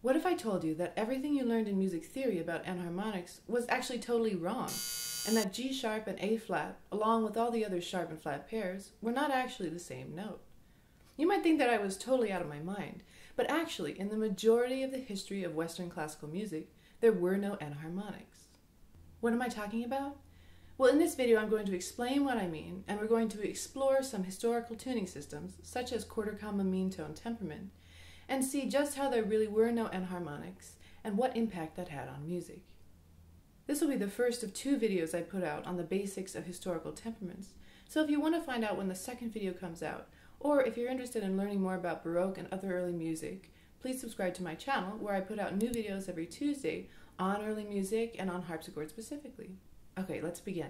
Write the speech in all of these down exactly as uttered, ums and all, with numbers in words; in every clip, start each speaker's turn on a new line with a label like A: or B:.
A: What if I told you that everything you learned in music theory about enharmonics was actually totally wrong, and that G sharp and A flat, along with all the other sharp and flat pairs, were not actually the same note? You might think that I was totally out of my mind, but actually, in the majority of the history of Western classical music, there were no enharmonics. What am I talking about? Well, in this video I'm going to explain what I mean, and we're going to explore some historical tuning systems, such as quarter comma meantone temperament, and see just how there really were no enharmonics and what impact that had on music. This will be the first of two videos I put out on the basics of historical temperaments, so if you want to find out when the second video comes out, or if you're interested in learning more about Baroque and other early music, please subscribe to my channel where I put out new videos every Tuesday on early music and on harpsichord specifically. Okay, let's begin.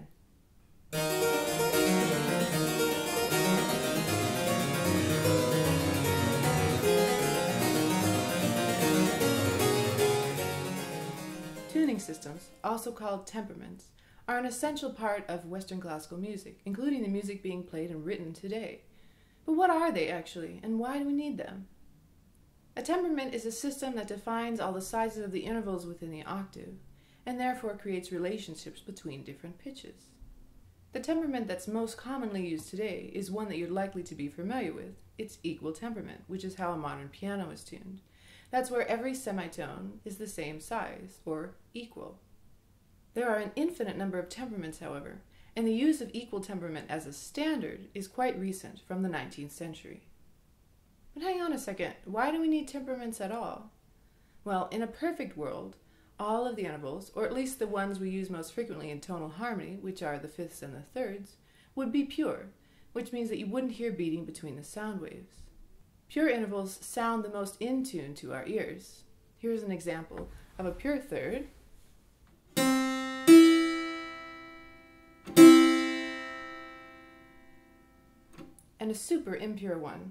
A: Tuning systems, also called temperaments, are an essential part of Western classical music, including the music being played and written today. But what are they actually, and why do we need them? A temperament is a system that defines all the sizes of the intervals within the octave, and therefore creates relationships between different pitches. The temperament that's most commonly used today is one that you're likely to be familiar with. It's equal temperament, which is how a modern piano is tuned. That's where every semitone is the same size, or equal. There are an infinite number of temperaments, however, and the use of equal temperament as a standard is quite recent, from the nineteenth century. But hang on a second, why do we need temperaments at all? Well, in a perfect world, all of the intervals, or at least the ones we use most frequently in tonal harmony, which are the fifths and the thirds, would be pure, which means that you wouldn't hear beating between the sound waves. Pure intervals sound the most in tune to our ears. Here's an example of a pure third and a super impure one.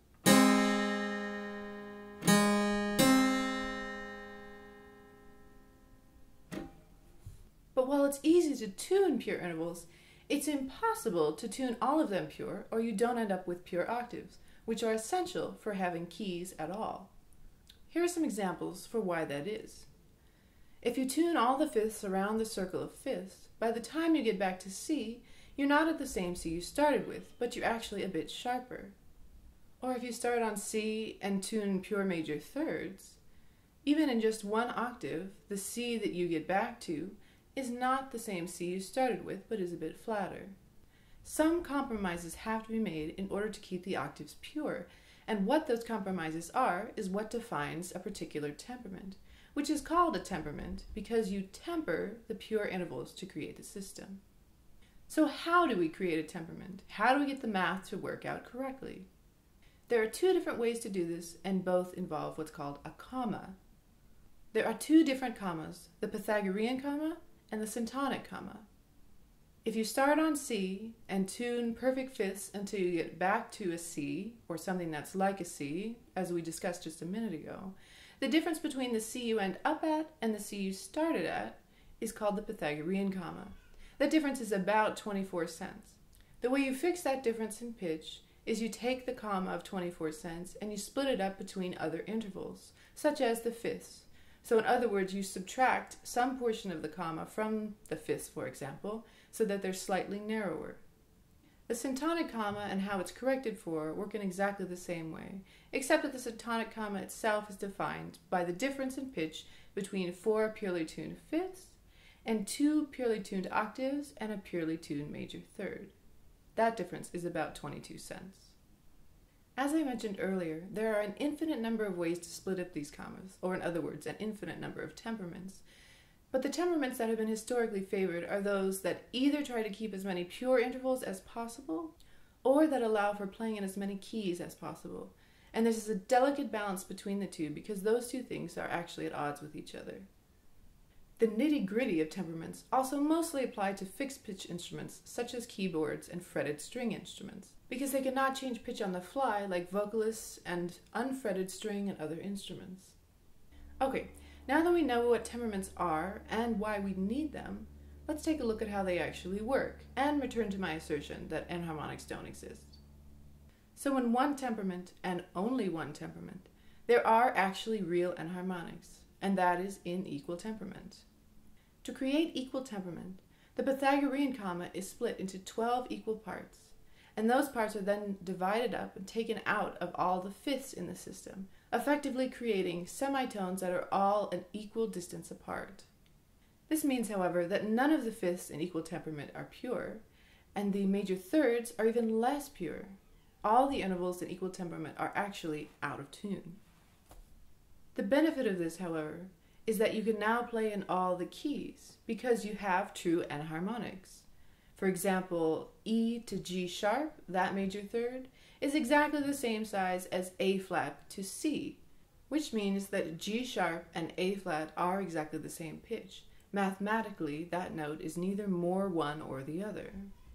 A: But while it's easy to tune pure intervals, it's impossible to tune all of them pure, or you don't end up with pure octaves, which are essential for having keys at all. Here are some examples for why that is. If you tune all the fifths around the circle of fifths, by the time you get back to C, you're not at the same C you started with, but you're actually a bit sharper. Or if you start on C and tune pure major thirds, even in just one octave, the C that you get back to is not the same C you started with, but is a bit flatter. Some compromises have to be made in order to keep the octaves pure, and what those compromises are is what defines a particular temperament, which is called a temperament because you temper the pure intervals to create the system. So how do we create a temperament? How do we get the math to work out correctly? There are two different ways to do this, and both involve what's called a comma. There are two different commas, the Pythagorean comma and the Syntonic comma. If you start on C and tune perfect fifths until you get back to a C, or something that's like a C, as we discussed just a minute ago, the difference between the C you end up at and the C you started at is called the Pythagorean comma. That difference is about twenty-four cents. The way you fix that difference in pitch is you take the comma of twenty-four cents and you split it up between other intervals, such as the fifths. So in other words, you subtract some portion of the comma from the fifths, for example, so that they're slightly narrower. The Syntonic comma and how it's corrected for work in exactly the same way, except that the Syntonic comma itself is defined by the difference in pitch between four purely tuned fifths and two purely tuned octaves and a purely tuned major third. That difference is about twenty-two cents. As I mentioned earlier, there are an infinite number of ways to split up these commas, or in other words, an infinite number of temperaments. But the temperaments that have been historically favored are those that either try to keep as many pure intervals as possible, or that allow for playing in as many keys as possible. And this is a delicate balance between the two because those two things are actually at odds with each other. The nitty-gritty of temperaments also mostly apply to fixed-pitch instruments such as keyboards and fretted string instruments, because they cannot change pitch on the fly like vocalists and unfretted string and other instruments. Okay, now that we know what temperaments are and why we need them, let's take a look at how they actually work and return to my assertion that enharmonics don't exist. So when one temperament, and only one temperament, There are actually real enharmonics, and that is in equal temperament. To create equal temperament, the Pythagorean comma is split into twelve equal parts, and those parts are then divided up and taken out of all the fifths in the system, effectively creating semitones that are all an equal distance apart. This means, however, that none of the fifths in equal temperament are pure, and the major thirds are even less pure. All the intervals in equal temperament are actually out of tune. The benefit of this, however, is that you can now play in all the keys because you have true enharmonics. For example, E to G sharp, that major third, is exactly the same size as A flat to C, which means that G sharp and A flat are exactly the same pitch. Mathematically, that note is neither more one or the other.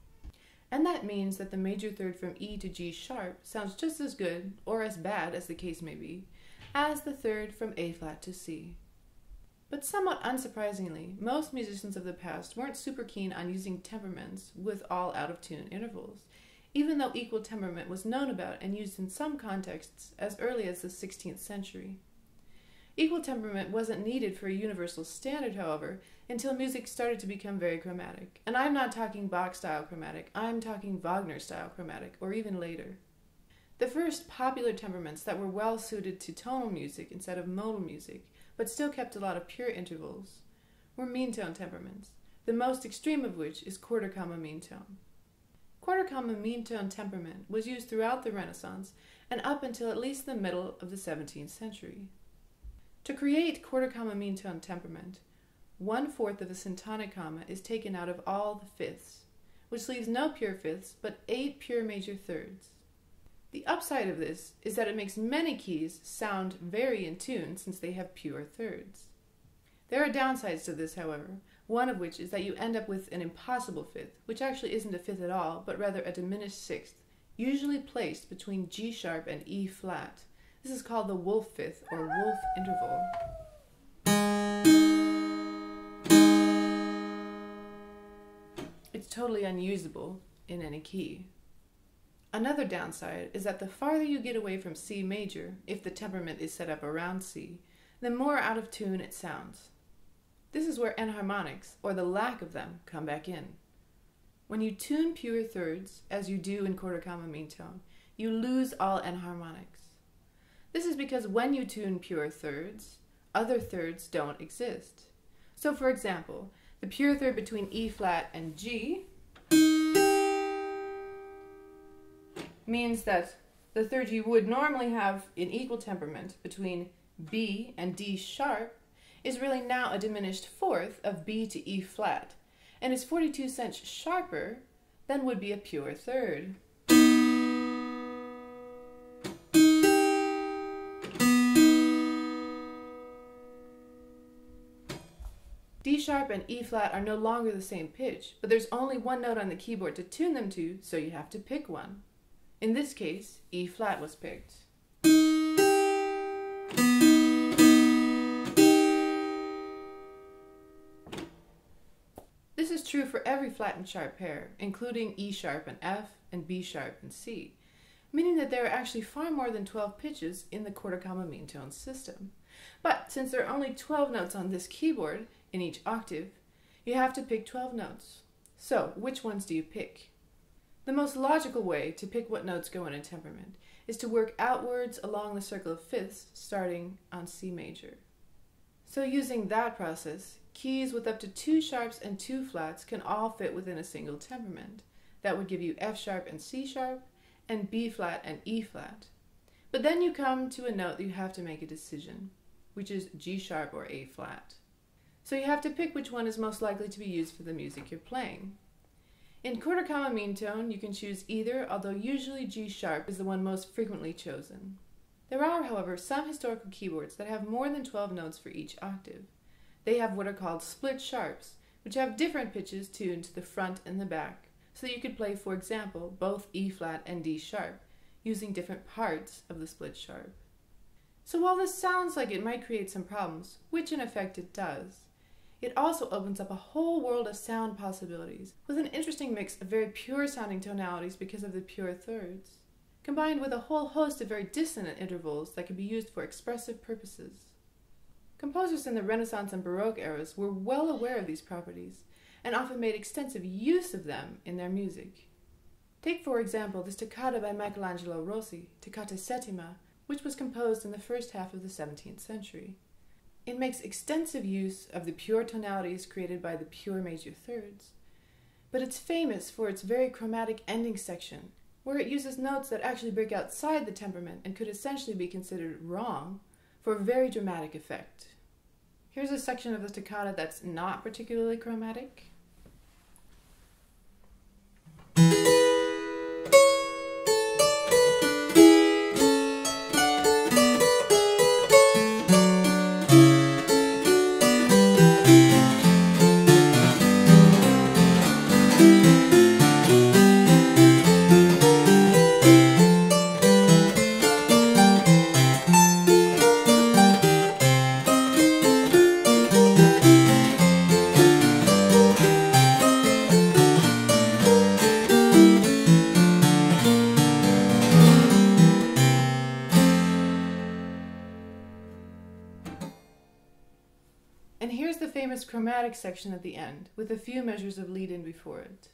A: And that means that the major third from E to G sharp sounds just as good, or as bad as the case may be, as the third from A flat to C. But somewhat unsurprisingly, most musicians of the past weren't super keen on using temperaments with all out-of-tune intervals, even though equal temperament was known about and used in some contexts as early as the sixteenth century. Equal temperament wasn't needed for a universal standard, however, until music started to become very chromatic. And I'm not talking Bach-style chromatic, I'm talking Wagner-style chromatic, or even later. The first popular temperaments that were well suited to tonal music instead of modal music, but still kept a lot of pure intervals, were meantone temperaments, the most extreme of which is quarter comma meantone. Quarter comma meantone temperament was used throughout the Renaissance and up until at least the middle of the seventeenth century. To create quarter comma meantone temperament, one-fourth of a syntonic comma is taken out of all the fifths, which leaves no pure fifths but eight pure major thirds. The upside of this is that it makes many keys sound very in tune since they have pure thirds. There are downsides to this, however, one of which is that you end up with an impossible fifth, which actually isn't a fifth at all, but rather a diminished sixth, usually placed between G sharp and E flat. This is called the wolf fifth or wolf interval. It's totally unusable in any key. Another downside is that the farther you get away from C major, if the temperament is set up around C, the more out of tune it sounds. This is where enharmonics, or the lack of them, come back in. When you tune pure thirds, as you do in quarter comma meantone, you lose all enharmonics. This is because when you tune pure thirds, other thirds don't exist. So for example, the pure third between E flat and G means that the third you would normally have in equal temperament between B and D sharp is really now a diminished fourth of B to E flat, and is forty-two cents sharper than would be a pure third. D sharp and E flat are no longer the same pitch, but there's only one note on the keyboard to tune them to, so you have to pick one. In this case, E flat was picked. This is true for every flat and sharp pair, including E sharp and F and B sharp and C, meaning that there are actually far more than twelve pitches in the quarter comma meantone system. But since there are only twelve notes on this keyboard in each octave, you have to pick twelve notes. So, which ones do you pick? The most logical way to pick what notes go in a temperament is to work outwards along the circle of fifths, starting on C major. So using that process, keys with up to two sharps and two flats can all fit within a single temperament. That would give you F sharp and C sharp, and B flat and E flat. But then you come to a note that you have to make a decision, which is G sharp or A flat. So you have to pick which one is most likely to be used for the music you're playing. In quarter comma meantone, you can choose either, although usually G sharp is the one most frequently chosen. There are, however, some historical keyboards that have more than twelve notes for each octave. They have what are called split sharps, which have different pitches tuned to the front and the back, so that you could play, for example, both E flat and D sharp, using different parts of the split sharp. So while this sounds like it might create some problems, which in effect it does, it also opens up a whole world of sound possibilities, with an interesting mix of very pure sounding tonalities because of the pure thirds. combined with a whole host of very dissonant intervals that can be used for expressive purposes. Composers in the Renaissance and Baroque eras were well aware of these properties and often made extensive use of them in their music. Take, for example, this toccata by Michelangelo Rossi Toccata Settima, which was composed in the first half of the seventeenth century. It makes extensive use of the pure tonalities created by the pure major thirds, but it's famous for its very chromatic ending section, where it uses notes that actually break outside the temperament and could essentially be considered wrong for a very dramatic effect. Here's a section of the toccata that's not particularly chromatic. And here's the famous chromatic section at the end, with a few measures of lead-in before it.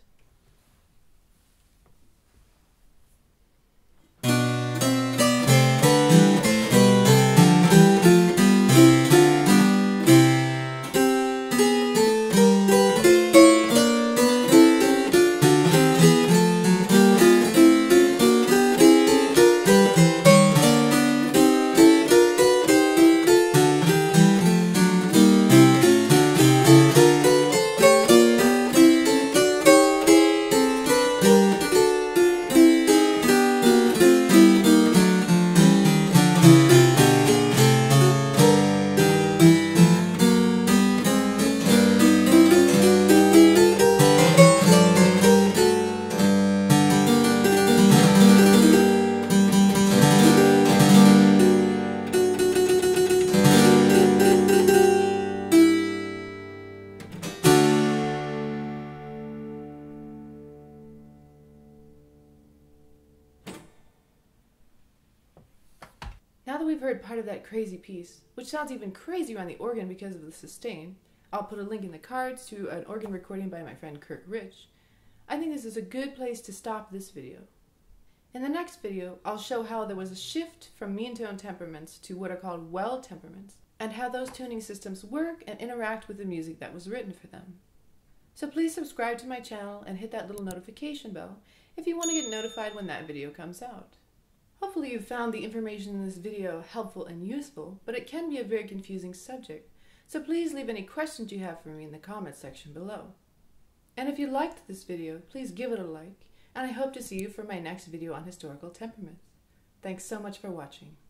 A: Now that we've heard part of that crazy piece, which sounds even crazier on the organ because of the sustain, I'll put a link in the cards to an organ recording by my friend Kurt Rich, I think this is a good place to stop this video. In the next video, I'll show how there was a shift from Meantone temperaments to what are called well temperaments, and how those tuning systems work and interact with the music that was written for them. So please subscribe to my channel and hit that little notification bell if you want to get notified when that video comes out. Hopefully you've found the information in this video helpful and useful, but it can be a very confusing subject, so please leave any questions you have for me in the comments section below. And if you liked this video, please give it a like, and I hope to see you for my next video on historical temperaments. Thanks so much for watching.